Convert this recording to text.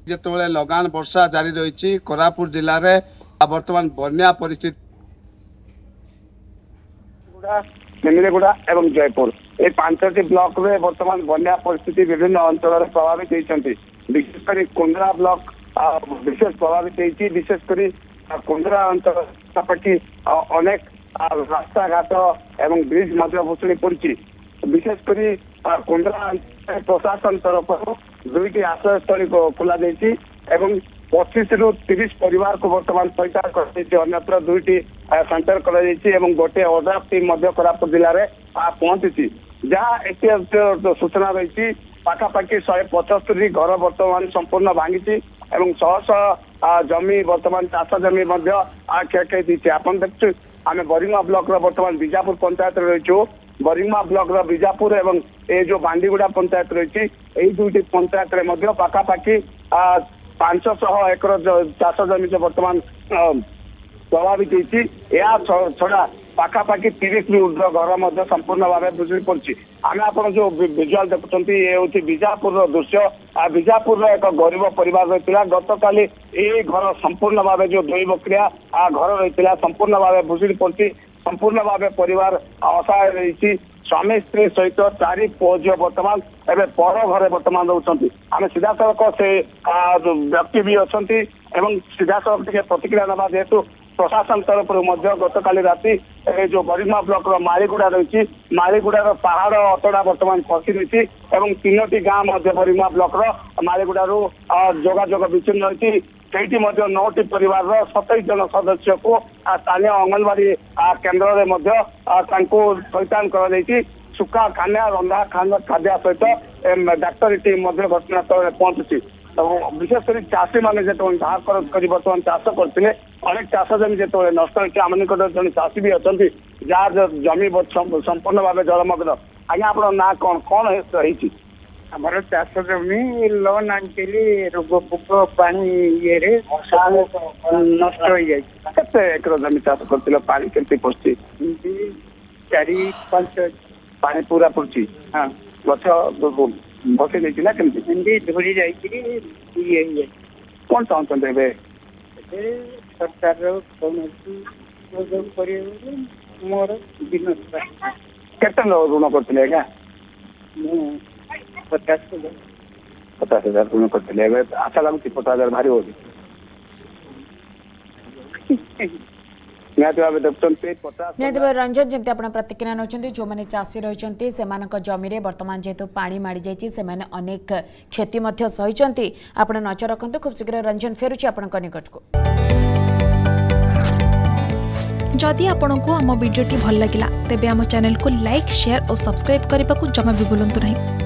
जिते लगान वर्षा जारी रही कोरापुट जिले में बर्तमान बन्या परिस्थिति निमिरेगुड़ा एवं जयपुर ये पांचटी ब्लॉक में बर्तमान बन्या परिस्थिति विभिन्न अंचल प्रभावित होती विशेषकर कुंद्रा ब्लॉक विशेष प्रभावित होती विशेषकर कुंद्रा अंचल पाखापाखि अनेक रास्ता घाट एवं ब्रिज भुशुड़ी पड़ी विशेषकर कुंद्रा प्रशासन तरफ दुईटी आश्रयस्थली खोल 25 रु 30 परिवार को बर्तमान पैसा अन्यत्र दुईटी सेंटर कर गोटे ओड्राफ टीम कोरापुट जिले में पहुंची जहाँ एत सूचना रही पाखापाखि 175 घर बर्तमान संपूर्ण भांगी शह शह जमी बर्तमान चाष जमी क्षय आप देखु आम बरिंगा ब्लॉक बर्तमान बीजापुर पंचायत रही बरिंगा ब्लॉक बीजापुर एवं ये जो बांडीगुड़ा पंचायत रही दुईटी पंचायत पाखापाखि 500 एकर चाष जमी जो बर्तमान प्रभावित होती छड़ा पाखापाखि 30 रु ऊर्ध्व घर संपूर्ण भाव भुशुड़ी पड़ी आम आप जो विजुआल देखुं ये हूँ बीजापुर दृश्य बीजापुर एक गरीब परिवार रही गत काली ये घर संपूर्ण भाव जो दुई बकरिया घर रही संपूर्ण भाव भुशुड़ी पड़ी संपूर्ण भाव परिवार असहाय रही स्वामी स्त्री सहित 4 पुओ झील बर्तमान एवं पर घरे बर्तमान रोचे आम सीधा सड़क से व्यक्ति भी अच्छा सीधा सड़क टे प्रतिक्रिया ना जेहेतु प्रशासन तरफ गत काली राति जो बरिमा ब्लॉक मालीगुड़ा रही मालीगुड़ार पहाड़ अतड़ा बर्तमान फसी रही 3टी गाँव बरिमा ब्लॉक मालीगुड़ा जोगाजोग विच्छिन्न रही 9टी परिवार 27 जन सदस्य को स्थानीय अंगनवाड़ी केन्द्र में परिचालन कर सुखा खाना रंधा खाद्य सहित डाक्तरी टीम घटनास्थल पहुंची विशेषकर चाषी मैंने जो धार कर बर्तमान चाष करते अनेक चाष जमी जो नष्ट होती आम निकट जन चाषी भी अच्छा जहाँ जमी संपूर्ण भाव जलमग्न आज्ञा आप ना कौन कौन है आमर चाष जमी लोन आनी रोग पोक पानी ये नष्ट हो जाए एकर जमी चाष कर पानी केमती पड़ी 4-5 पानी पूरा पड़ी हाँ गछ बसई देती ना केमती धूरी जाए कौन चाहते सरकार मोर बिजनेस केते ऋण करते आज्ञा 50,000 ऋण करते आशा लगुच 50,000 भारी हो रंजन जमी आप प्रतिक्रिया नौ जो मैंने चाषी रही जमी बर्तमान जेहेतु पानी माड़ी जाइए अनेक क्षति सही आप नजर रखु खूब शीघ्र रंजन फेरुची आपण निकट को जदि आपण को आम भिडी भल लगा तेब आम चैनल को लाइक शेयर और सब्सक्राइब करने को जमा भी भूलु नहीं।